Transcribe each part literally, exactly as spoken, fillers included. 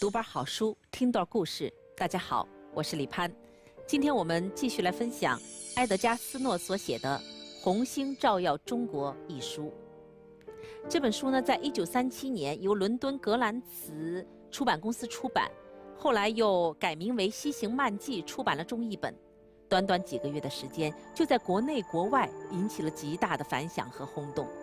读本好书，听段故事。大家好，我是李攀。今天我们继续来分享埃德加·斯诺所写的《红星照耀中国》一书。这本书呢，在一九三七年由伦敦格兰茨出版公司出版，后来又改名为《西行漫记》出版了中译本。短短几个月的时间，就在国内国外引起了极大的反响和轰动。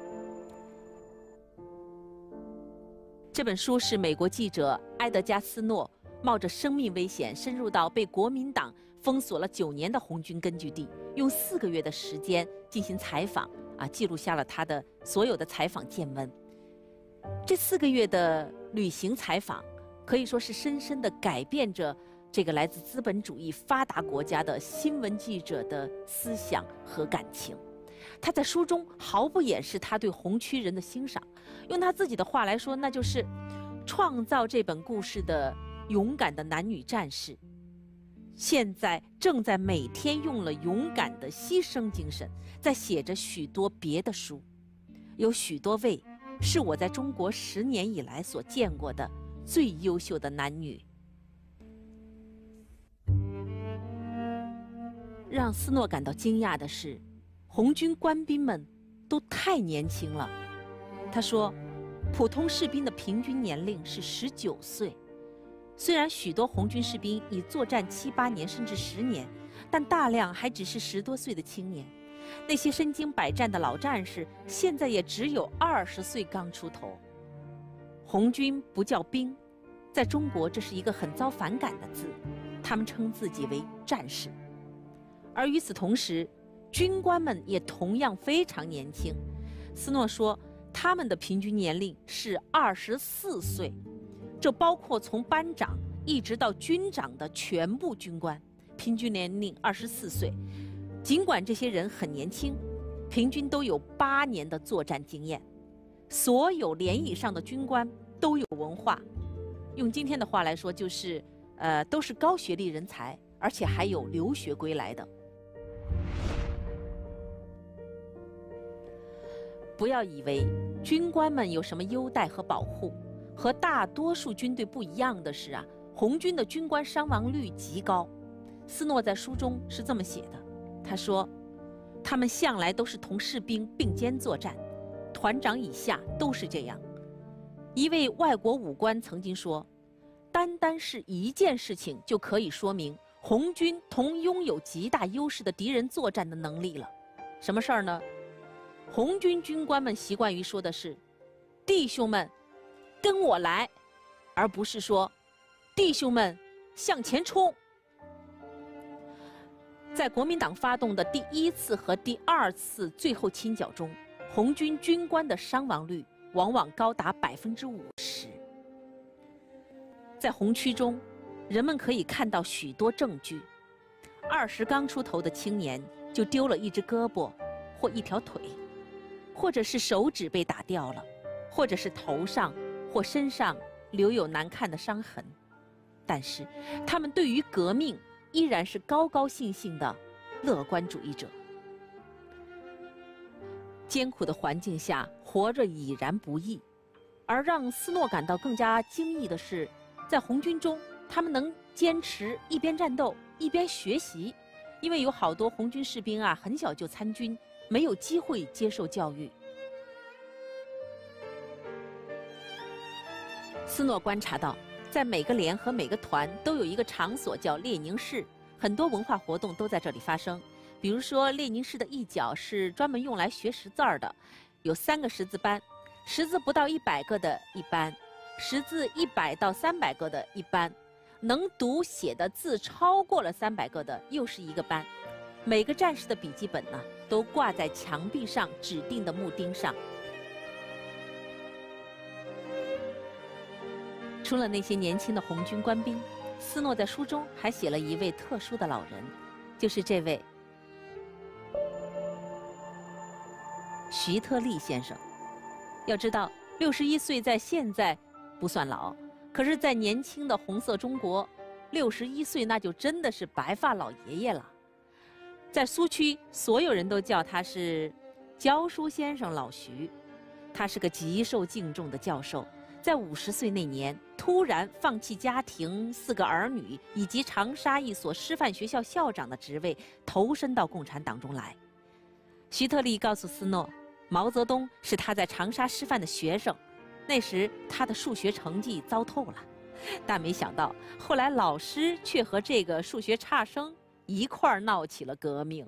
这本书是美国记者埃德加·斯诺冒着生命危险深入到被国民党封锁了九年的红军根据地，用四个月的时间进行采访，啊，记录下了他的所有的采访见闻。这四个月的旅行采访，可以说是深深地改变着这个来自资本主义发达国家的新闻记者的思想和感情。他在书中毫不掩饰他对红区人的欣赏，用他自己的话来说，那就是创造这本故事的勇敢的男女战士，现在正在每天用了勇敢的牺牲精神，在写着许多别的书。有许多位是我在中国十年以来所见过的最优秀的男女。让斯诺感到惊讶的是，红军官兵们都太年轻了。他说，普通士兵的平均年龄是十九岁。虽然许多红军士兵已作战七八年甚至十年，但大量还只是十多岁的青年。那些身经百战的老战士，现在也只有二十岁刚出头。红军不叫兵，在中国这是一个很遭反感的字，他们称自己为战士。而与此同时，军官们也同样非常年轻。斯诺说，他们的平均年龄是二十四岁，这包括从班长一直到军长的全部军官，平均年龄二十四岁。尽管这些人很年轻，平均都有八年的作战经验。所有连以上的军官都有文化，用今天的话来说，就是呃，都是高学历人才，而且还有留学归来的。不要以为军官们有什么优待和保护，和大多数军队不一样的是啊，红军的军官伤亡率极高。斯诺在书中是这么写的，他说，他们向来都是同士兵并肩作战，团长以下都是这样。一位外国武官曾经说，单单是一件事情就可以说明红军同拥有极大优势的敌人作战的能力了。什么事儿呢？红军军官们习惯于说的是，弟兄们跟我来，而不是说弟兄们向前冲。在国民党发动的第一次和第二次最后清剿中，红军军官的伤亡率往往高达百分之五十。在红区中，人们可以看到许多证据：二十刚出头的青年就丢了一只胳膊或一条腿，或者是手指被打掉了，或者是头上或身上留有难看的伤痕。但是他们对于革命依然是高高兴兴的乐观主义者。艰苦的环境下活着已然不易，而让斯诺感到更加惊异的是，在红军中他们能坚持一边战斗一边学习，因为有好多红军士兵啊很小就参军，没有机会接受教育。斯诺观察到，在每个连和每个团都有一个场所叫列宁室，很多文化活动都在这里发生。比如说，列宁室的一角是专门用来学识字儿的，有三个识字班，识字不到一百个的一班，识字一百到三百个的一班，能读写的字超过了三百个的又是一个班。每个战士的笔记本呢，都挂在墙壁上指定的木钉上。除了那些年轻的红军官兵，斯诺在书中还写了一位特殊的老人，就是这位徐特立先生。要知道，六十一岁在现在不算老，可是在年轻的红色中国，六十一岁那就真的是白发老爷爷了。在苏区，所有人都叫他是教书先生老徐。他是个极受敬重的教授， 在五十岁那年，突然放弃家庭、四个儿女以及长沙一所师范学校校长的职位，投身到共产党中来。徐特立告诉斯诺，毛泽东是他在长沙师范的学生，那时他的数学成绩糟透了，但没想到后来老师却和这个数学差生一块儿闹起了革命。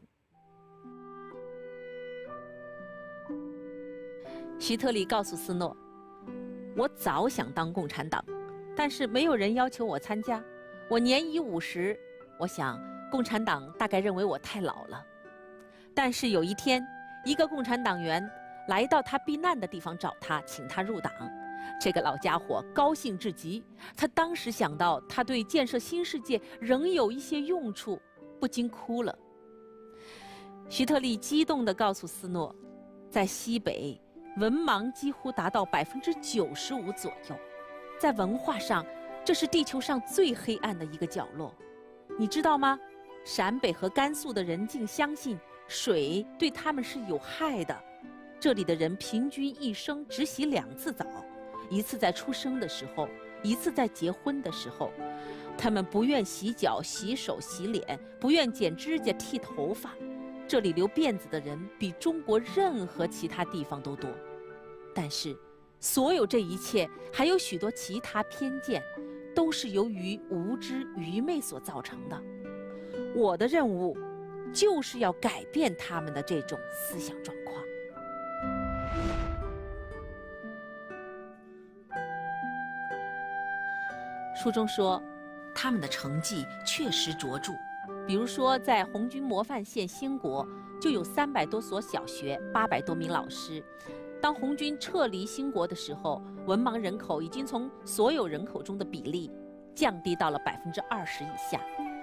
徐特立告诉斯诺，我早想当共产党，但是没有人要求我参加。我年已五十，我想共产党大概认为我太老了。但是有一天，一个共产党员来到他避难的地方找他，请他入党。这个老家伙高兴至极，他当时想到他对建设新世界仍有一些用处，不禁哭了。徐特立激动地告诉斯诺，在西北，文盲几乎达到百分之九十五左右，在文化上，这是地球上最黑暗的一个角落。你知道吗？陕北和甘肃的人竟相信水对他们是有害的。这里的人平均一生只洗两次澡，一次在出生的时候，一次在结婚的时候。他们不愿洗脚、洗手、洗脸，不愿剪指甲、剃头发。这里留辫子的人比中国任何其他地方都多。但是，所有这一切还有许多其他偏见，都是由于无知愚昧所造成的。我的任务就是要改变他们的这种思想状况。书中说，他们的成绩确实卓著，比如说在红军模范县兴国，就有三百多所小学，八百多名老师。当红军撤离兴国的时候，文盲人口已经从所有人口中的比例降低到了百分之二十以下。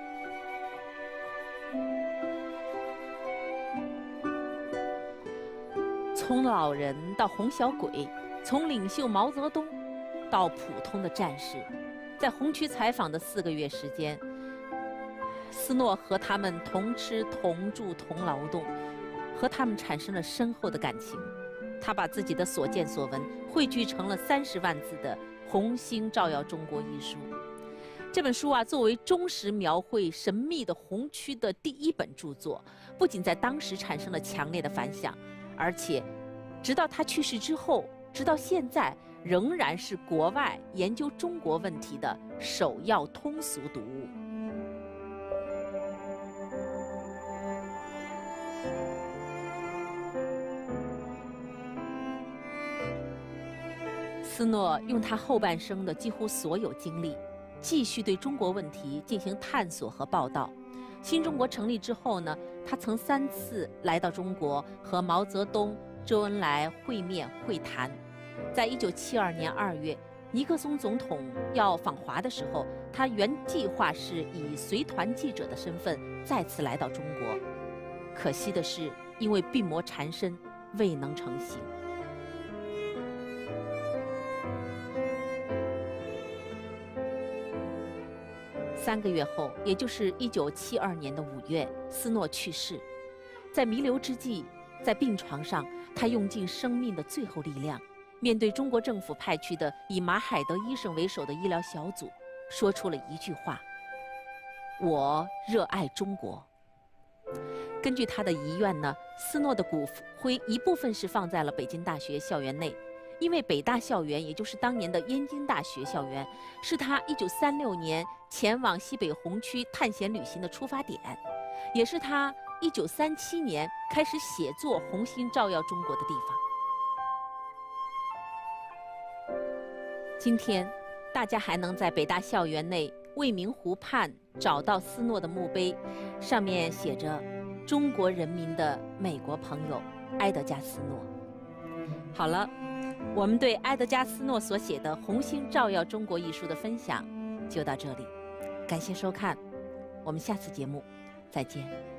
从老人到红小鬼，从领袖毛泽东到普通的战士，在红区采访的四个月时间，斯诺和他们同吃同住同劳动，和他们产生了深厚的感情。他把自己的所见所闻汇聚成了三十万字的《红星照耀中国》一书。这本书啊，作为忠实描绘神秘的红区的第一本著作，不仅在当时产生了强烈的反响，而且直到他去世之后，直到现在，仍然是国外研究中国问题的首要通俗读物。斯诺用他后半生的几乎所有精力，继续对中国问题进行探索和报道。新中国成立之后呢，他曾三次来到中国，和毛泽东、周恩来会面会谈。在一九七二年二月，尼克松总统要访华的时候，他原计划是以随团记者的身份再次来到中国，可惜的是，因为病魔缠身，未能成行。三个月后，也就是一九七二年的五月，斯诺去世。在弥留之际，在病床上，他用尽生命的最后力量，面对中国政府派去的以马海德医生为首的医疗小组，说出了一句话：“我热爱中国。”根据他的遗愿呢，斯诺的骨灰一部分是放在了北京大学校园内。因为北大校园，也就是当年的燕京大学校园，是他一九三六年前往西北红区探险旅行的出发点，也是他一九三七年开始写作《红星照耀中国》的地方。今天，大家还能在北大校园内未名湖畔找到斯诺的墓碑，上面写着“中国人民的美国朋友埃德加·斯诺”。好了。我们对埃德加·斯诺所写的《红星照耀中国》一书的分享就到这里，感谢收看，我们下次节目再见。